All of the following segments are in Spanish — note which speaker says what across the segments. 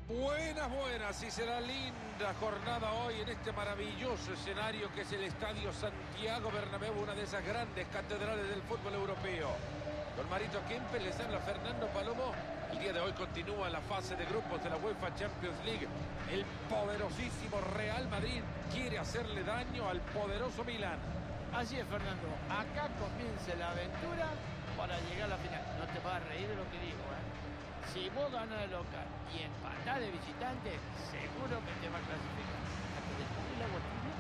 Speaker 1: Buenas, buenas, y será linda jornada hoy en este maravilloso escenario que es el Estadio Santiago Bernabéu, una de esas grandes catedrales del fútbol europeo. Con Marito Kempes les habla Fernando Palomo. El día de hoy continúa la fase de grupos de la UEFA Champions League. El poderosísimo Real Madrid quiere hacerle daño al poderoso Milan.
Speaker 2: Así es, Fernando. Acá comienza la aventura para llegar a la final. No te vas a reír de lo que digo, ¿eh? Si vos ganas de local y empatás de visitante, seguro que te va a clasificar. ¿A que descubrí la botella?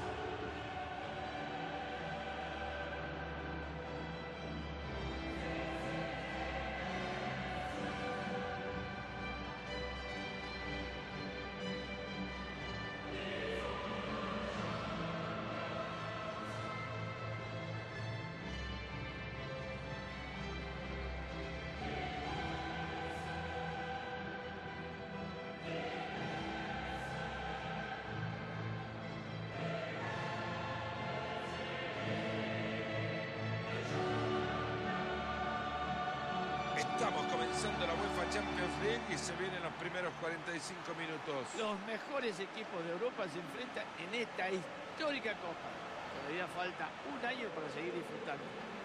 Speaker 1: Estamos comenzando la UEFA Champions League y se vienen los primeros 45 minutos.
Speaker 2: Los mejores equipos de Europa se enfrentan en esta histórica Copa. Todavía falta un año para seguir disfrutando.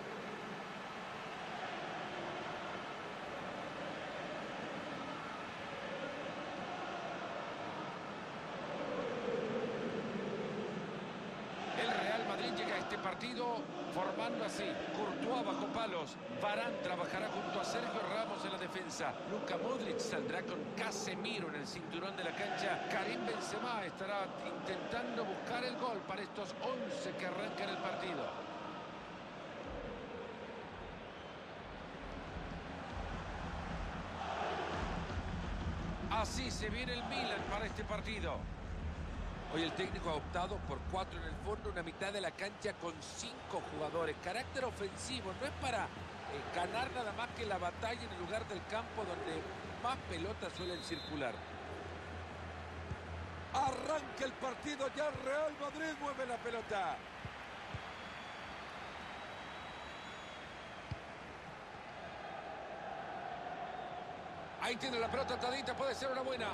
Speaker 1: El Real Madrid llega a este partido formando así: Courtois bajo palos, Varane trabajará junto a Sergio Ramos en la defensa, Luka Modric saldrá con Casemiro en el cinturón de la cancha, Karim Benzema estará intentando buscar el gol para estos 11 que arrancan el partido. Así se viene el Milan para este partido. Hoy el técnico ha optado por 4 en el fondo, una mitad de la cancha con 5 jugadores. Carácter ofensivo, no es para ganar nada más que la batalla en el lugar del campo donde más pelotas suelen circular. Arranca el partido, ya el Real Madrid mueve la pelota. Ahí tiene la pelota atadita, puede ser una buena.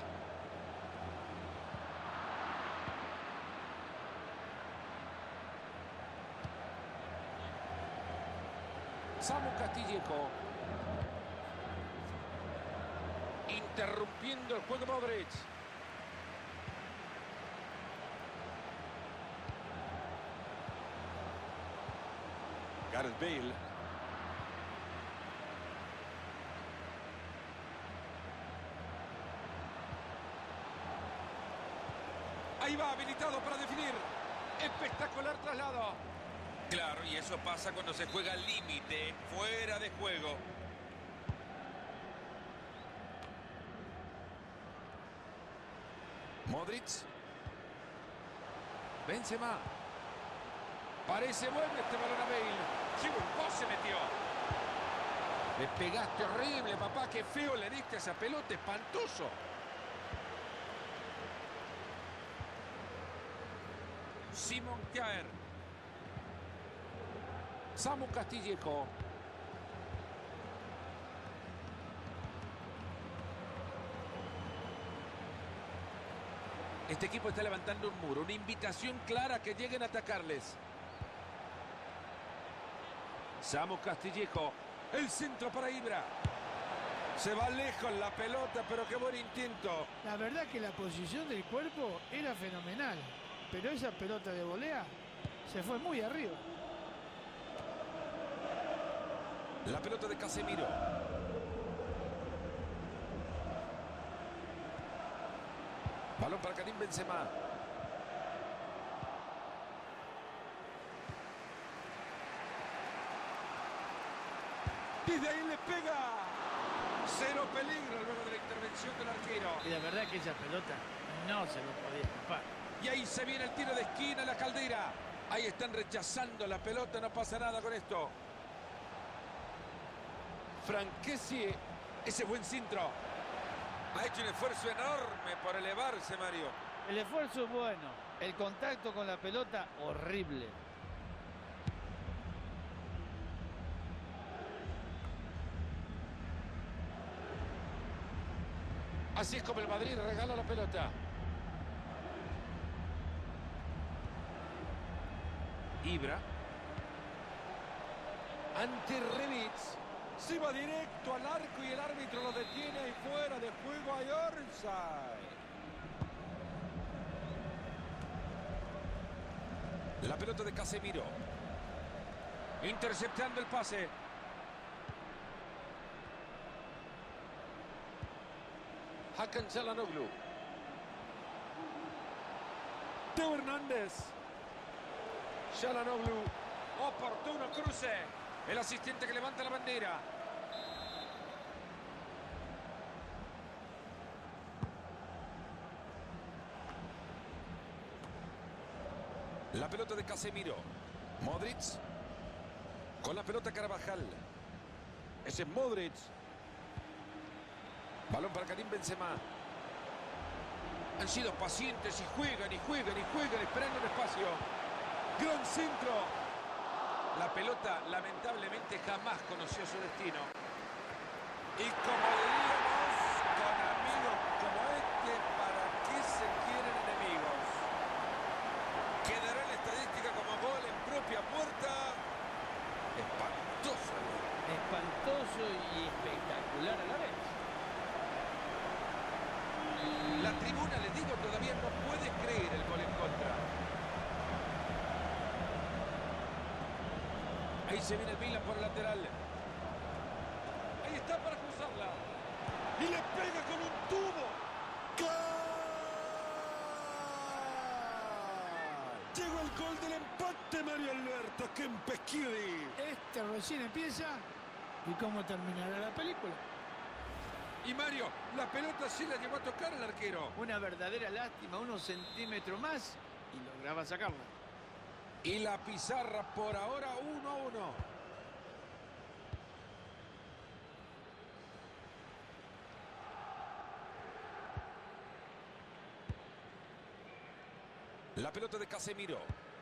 Speaker 1: Samu Castillejo. Interrumpiendo el juego Modric. Gareth Bale. Ahí va, habilitado para definir. Espectacular traslado. Claro, y eso pasa cuando se juega al límite, fuera de juego. Modric. Benzema. Parece bueno este balón a Bale. ¡Qué buen pase metió! Le pegaste horrible, papá. Qué feo le diste a esa pelota, espantoso. Simon Kjaer. Samu Castillejo. Este equipo está levantando un muro, una invitación clara a que lleguen a atacarles. Samu Castillejo. El centro para Ibra. Se va lejos la pelota, pero qué buen intento.
Speaker 3: La verdad que la posición del cuerpo era fenomenal, pero esa pelota de volea se fue muy arriba.
Speaker 1: La pelota de Casemiro. Balón para Karim Benzema. Desde ahí le pega. Cero peligro luego de la intervención del arquero.
Speaker 2: Y la verdad que esa pelota no se lo podía escapar.
Speaker 1: Y ahí se viene el tiro de esquina, la Caldera. Ahí están rechazando la pelota, no pasa nada con esto. Franquesi, ese buen centro. Ha hecho un esfuerzo enorme por elevarse, Mario.
Speaker 2: El esfuerzo es bueno, el contacto con la pelota horrible.
Speaker 1: Así es como el Madrid regala la pelota. Ibra. Ante Rebic.
Speaker 4: Se va directo al arco y el árbitro lo detiene y fuera de juego hay offside.
Speaker 1: La pelota de Casemiro. Interceptando el pase. Hakan Çalhanoğlu.
Speaker 4: Teo Hernández.
Speaker 1: Çalhanoğlu. Oportuno cruce. El asistente que levanta la bandera. La pelota de Casemiro. Modric. Con la pelota Carvajal. Ese es Modric. Balón para Karim Benzema. Han sido pacientes y juegan y juegan y juegan esperando el espacio. Gran centro. La pelota lamentablemente jamás conoció su destino.
Speaker 4: Y como diríamos, con amigos como este, ¿para qué se quieren enemigos?
Speaker 1: Quedará la estadística como gol en propia puerta. Espantoso.
Speaker 2: Espantoso y espectacular a la vez.
Speaker 1: La tribuna, les digo, todavía no puede creer el gol en contra. Ahí se viene el Milan por el lateral.
Speaker 4: Ahí está para cruzarla. Y le pega con un tubo. ¡Gol! Llegó el gol del empate, Mario Alberto Kempeschieri.
Speaker 3: Este recién empieza. ¿Y cómo terminará la película?
Speaker 1: Y Mario, la pelota sí la llevó a tocar al arquero.
Speaker 2: Una verdadera lástima, unos centímetros más y lograba sacarla.
Speaker 1: Y la pizarra por ahora 1-1. La pelota de Casemiro.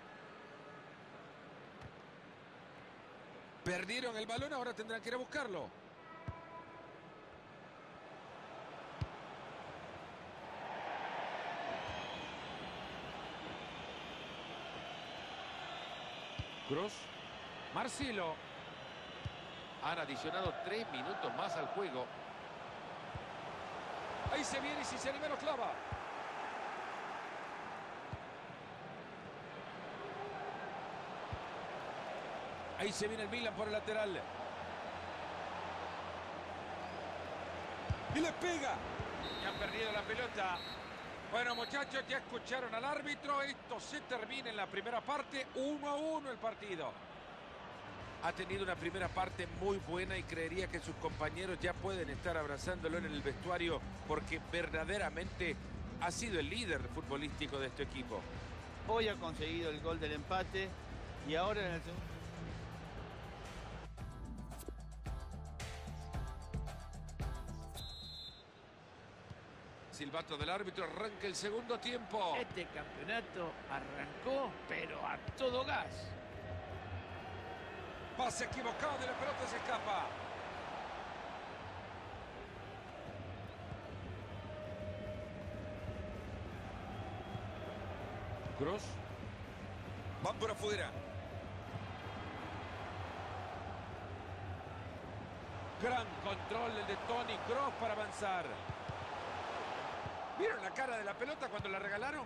Speaker 1: Perdieron el balón, ahora tendrán que ir a buscarlo. Kroos. Marcelo. Han adicionado 3 minutos más al juego.
Speaker 4: Ahí se viene y si se anima lo clava.
Speaker 1: Ahí se viene el Milan por el lateral.
Speaker 4: Y le pega.
Speaker 1: Y han perdido la pelota. Bueno, muchachos, ya escucharon al árbitro. Esto se termina en la primera parte. 1-1 el partido. Ha tenido una primera parte muy buena y creería que sus compañeros ya pueden estar abrazándolo en el vestuario porque verdaderamente ha sido el líder futbolístico de este equipo.
Speaker 2: Hoy ha conseguido el gol del empate y ahora en el segundo.
Speaker 1: Silbato del árbitro, arranca el segundo tiempo.
Speaker 2: Este campeonato arrancó, pero a todo gas.
Speaker 1: Pase equivocado de la pelota, se escapa. Kroos. Van por afuera. Gran control el de Toni Kroos para avanzar. ¿Vieron la cara de la pelota cuando la regalaron?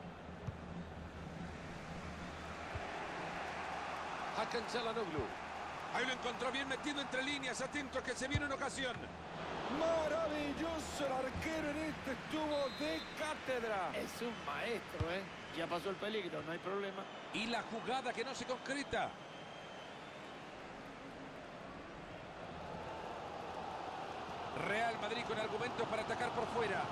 Speaker 1: Hakan Çalhanoğlu. Ahí lo encontró bien metido entre líneas. Atento que se viene una ocasión.
Speaker 4: Maravilloso el arquero en este, estuvo de cátedra.
Speaker 2: Es un maestro, ¿eh? Ya pasó el peligro, no hay problema.
Speaker 1: Y la jugada que no se concreta. Real Madrid con argumentos para atacar por fuera.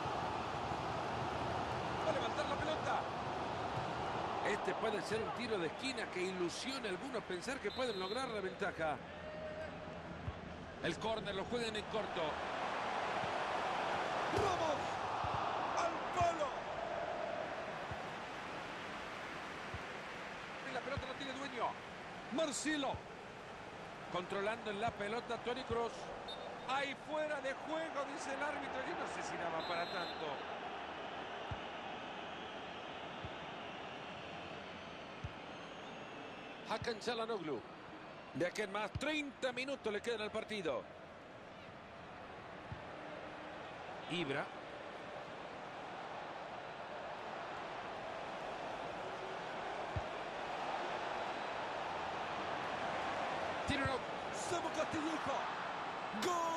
Speaker 1: Va a levantar la pelota. Este puede ser un tiro de esquina que ilusiona a algunos pensar que pueden lograr la ventaja. El córner lo juegan en corto.
Speaker 4: ¡Vamos! ¡Al palo!
Speaker 1: Y la pelota no tiene dueño.
Speaker 4: Marcelo.
Speaker 1: Controlando en la pelota Toni Kroos. Ahí fuera de juego, dice el árbitro. Yo no sé si nada más para tanto. Hakan Çalhanoğlu. De aquí en más, 30 minutos le quedan al partido. Ibra. Tiene uno. Samu Castillejo. ¡Gol!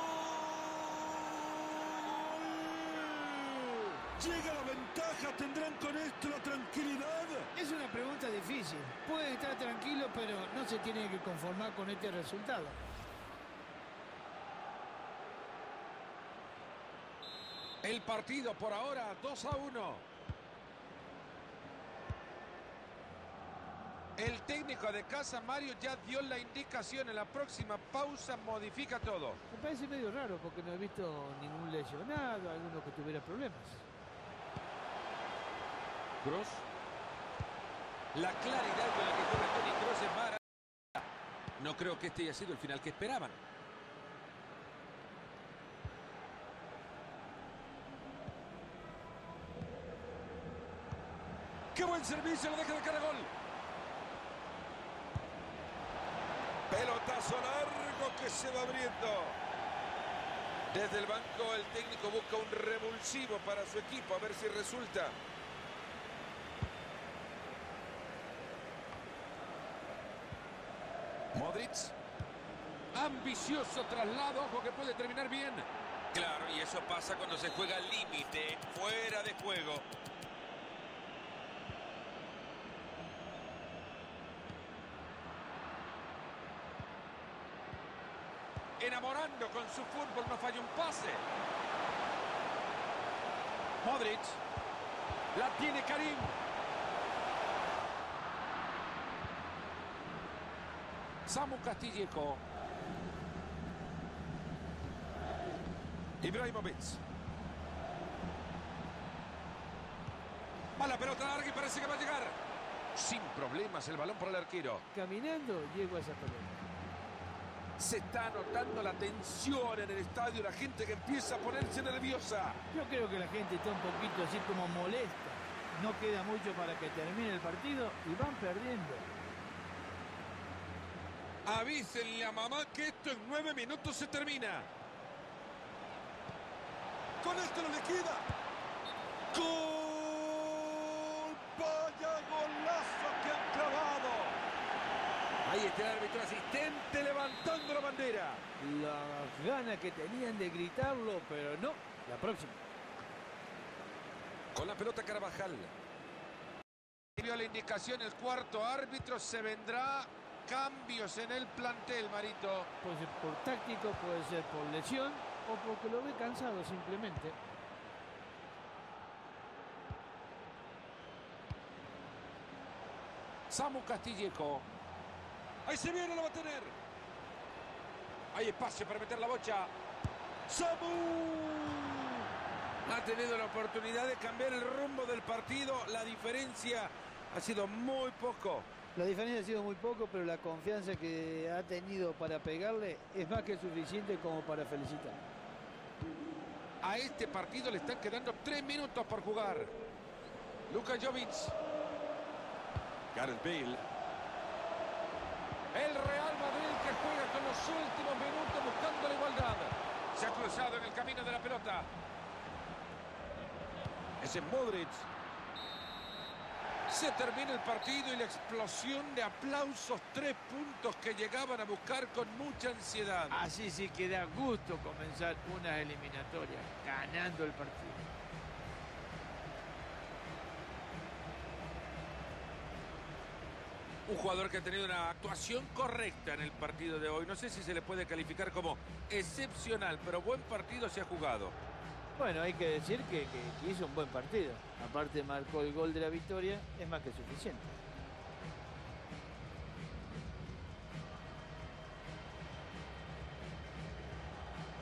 Speaker 1: Llega la ventaja. ¿Tendrán con esto la tranquilidad?
Speaker 3: Es una pregunta difícil. Puede estar tranquilo, pero no se tiene que conformar con este resultado.
Speaker 1: El partido por ahora 2-1. El técnico de casa, Mario, ya dio la indicación. En la próxima pausa modifica todo.
Speaker 3: Me parece medio raro porque no he visto ningún lesionado, alguno que tuviera problemas.
Speaker 1: Kroos. La claridad con la que corre Toni Kroos es maravillosa. No creo que este haya sido el final que esperaban. ¡Qué buen servicio! Lo deja de cara a gol. Pelotazo largo que se va abriendo. Desde el banco el técnico busca un revulsivo para su equipo. A ver si resulta. Modric. Ambicioso traslado. Ojo que puede terminar bien. Claro, y eso pasa cuando se juega al límite. Fuera de juego. Enamorando con su fútbol, no falla un pase. Modric. La tiene Karim. Samu Castillejo. Ibrahimovic. Va la pelota larga y parece que va a llegar. Sin problemas el balón para el arquero.
Speaker 3: Caminando llego a esa pelota.
Speaker 1: Se está notando la tensión en el estadio, la gente que empieza a ponerse nerviosa.
Speaker 3: Yo creo que la gente está un poquito así como molesta. No queda mucho para que termine el partido y van perdiendo.
Speaker 1: Avísenle a mamá que esto en 9 minutos se termina. Con esto lo liquida. ¡Gol! ¡Vaya golazo que han clavado! Ahí está el árbitro asistente levantando la bandera.
Speaker 3: Las ganas que tenían de gritarlo, pero no. La próxima.
Speaker 1: Con la pelota Carvajal. Vio la indicación el cuarto árbitro. Se vendrá cambios en el plantel, Marito.
Speaker 3: Puede ser por táctico, puede ser por lesión o porque lo ve cansado simplemente.
Speaker 1: Samu Castillejo. Ahí se viene, lo va a tener. Hay espacio para meter la bocha. ¡Samu! Ha tenido la oportunidad de cambiar el rumbo del partido. La diferencia ha sido muy poco.
Speaker 3: La diferencia ha sido muy poco, pero la confianza que ha tenido para pegarle es más que suficiente como para felicitar.
Speaker 1: A este partido le están quedando 3 minutos por jugar. Luka Jovic. Gareth Bale. El Real Madrid que juega con los últimos minutos buscando la igualdad. Se ha cruzado en el camino de la pelota. Ese es Modric. Se termina el partido y la explosión de aplausos. 3 puntos que llegaban a buscar con mucha ansiedad.
Speaker 2: Así sí que da gusto comenzar una eliminatoria ganando el partido.
Speaker 1: Un jugador que ha tenido una actuación correcta en el partido de hoy. No sé si se le puede calificar como excepcional, pero buen partido se ha jugado.
Speaker 3: Bueno, hay que decir que hizo un buen partido. Aparte marcó el gol de la victoria, es más que suficiente.